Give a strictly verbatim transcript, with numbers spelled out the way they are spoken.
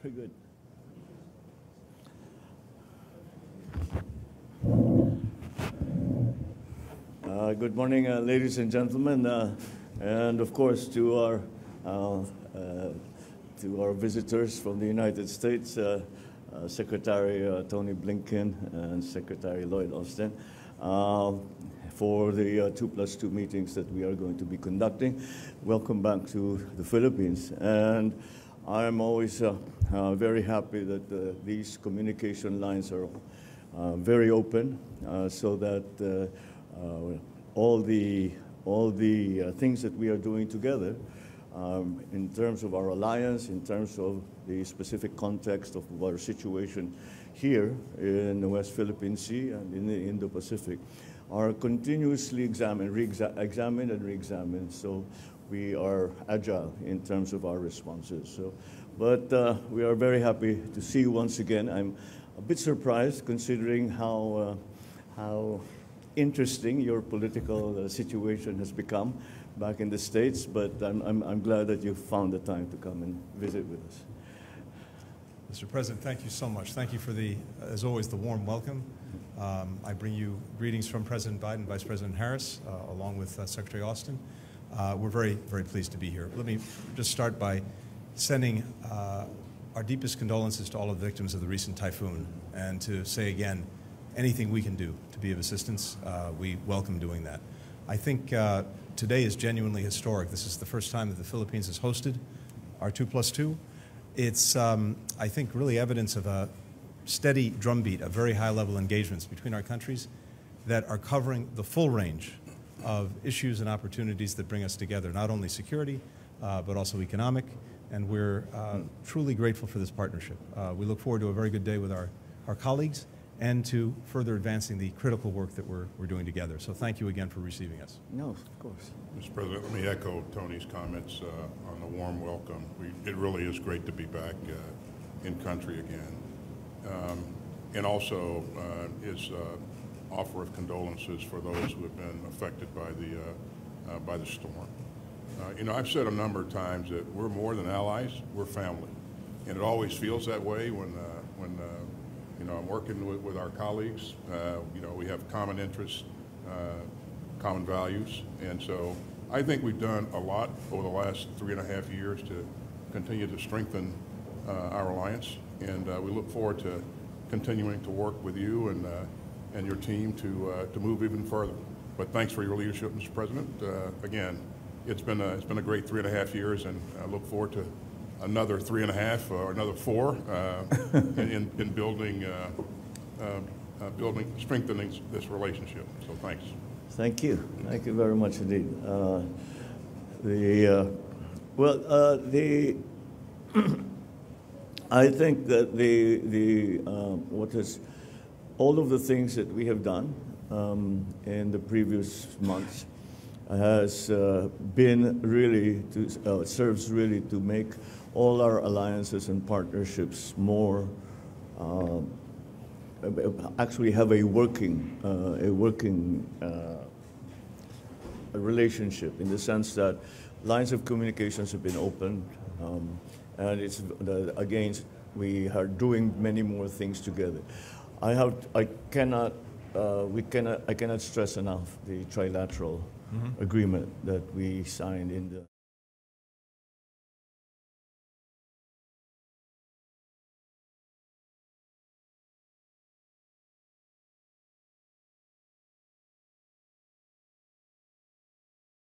Very good. Uh, good morning, uh, ladies and gentlemen, uh, and of course to our uh, uh, to our visitors from the United States, uh, uh, Secretary uh, Tony Blinken and Secretary Lloyd Austin, uh, for the uh, two plus two meetings that we are going to be conducting. Welcome back to the Philippines, and I'm always uh, uh, very happy that uh, these communication lines are uh, very open, uh, so that uh, uh, all the all the uh, things that we are doing together, um, in terms of our alliance, in terms of the specific context of our situation here in the West Philippine Sea and in the Indo-Pacific, are continuously examined, re-examined and re-examined. So we are agile in terms of our responses. So, but uh, we are very happy to see you once again. I'm a bit surprised considering how uh, how interesting your political uh, situation has become back in the States, but I'm, I'm, I'm glad that you found the time to come and visit with us. Mister President, thank you so much. Thank you for the, as always, the warm welcome. Um, I bring you greetings from President Biden, Vice President Harris, uh, along with uh, Secretary Austin. Uh, we're very, very pleased to be here. Let me just start by sending uh, our deepest condolences to all of the victims of the recent typhoon, and to say again, anything we can do to be of assistance, uh, we welcome doing that. I think uh, today is genuinely historic. This is the first time that the Philippines has hosted our two plus two. It's, um, I think, really evidence of a steady drumbeat of very high-level engagements between our countries that are covering the full range of issues and opportunities that bring us together, not only security, uh, but also economic, and we're uh, truly grateful for this partnership. Uh, we look forward to a very good day with our, our colleagues, and to further advancing the critical work that we're, we're doing together. So thank you again for receiving us. No, of course. Mister President, let me echo Tony's comments uh, on the warm welcome. We, it really is great to be back uh, in country again. Um, and also uh, his uh, offer of condolences for those who have been affected by the, uh, uh, by the storm. Uh, you know, I've said a number of times that we're more than allies, we're family. And it always feels that way when, uh, when uh, you know, I'm working with, with our colleagues. Uh, you know, we have common interests, uh, common values. And so I think we've done a lot over the last three and a half years to continue to strengthen uh, our alliance. And uh, we look forward to continuing to work with you and, uh, and your team to, uh, to move even further. But thanks for your leadership, Mister President. Uh, again, it's been, a, it's been a great three and a half years, and I look forward to another three and a half or another four uh, in, in building, uh, uh, uh, building, strengthening this relationship. So thanks. Thank you. Thank you very much indeed. Uh, the uh, well, uh, the I think that the the uh, what is all of the things that we have done um, in the previous months has uh, been really to uh, serves really to make all our alliances and partnerships more uh, actually have a working uh, a working uh, a relationship, in the sense that lines of communications have been opened, um, and it's uh, again we are doing many more things together. I have I cannot uh, we cannot I cannot stress enough the trilateral Mm-hmm. agreement that we signed in the